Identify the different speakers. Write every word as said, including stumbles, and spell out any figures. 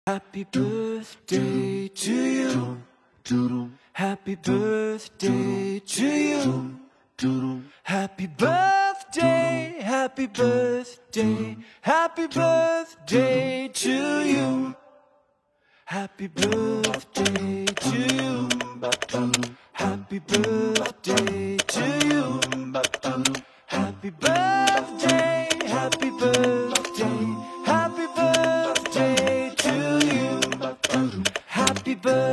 Speaker 1: Happy birthday to you. Happy birthday to you. Happy birthday, happy birthday, happy birthday to you. Happy birthday to you. Happy birthday to you. Happy birthday, happy birthday, happy birthday to you. Happy birthday.